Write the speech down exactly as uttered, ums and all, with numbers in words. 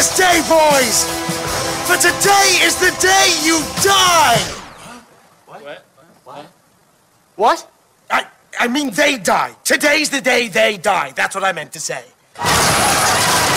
this day, boys! For today is the day you die! What? What? What? I, I mean they die. Today's the day they die. That's what I meant to say.